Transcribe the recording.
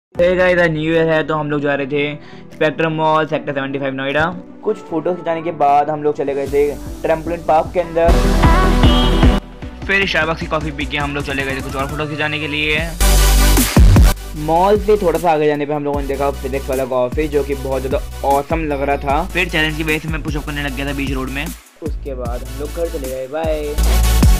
Guys new year है तो हम लोग जा रहे थे स्पेक्ट्रम मॉल सेक्टर 75 नोएडा। कुछ फोटो खिंचाने के बाद हम लोग चले गए थे ट्रैम्पोलिन पार्क के अंदर। फिर स्टारबक्स की कॉफ़ी पी के हम लोग चले गए थे कुछ और फोटो खिंचाने के लिए। मॉल से थोड़ा सा आगे जाने पे हम लोगों ने देखा फिजिक्स वाला का ऑफिस, जो कि बहुत ज़्यादा ऑसम लग रहा था। फिर चैलेंज की वजह से मैं पुशअप करने लग गया था बीच रोड में। उसके बाद हम लोग घर चले गए। बाय।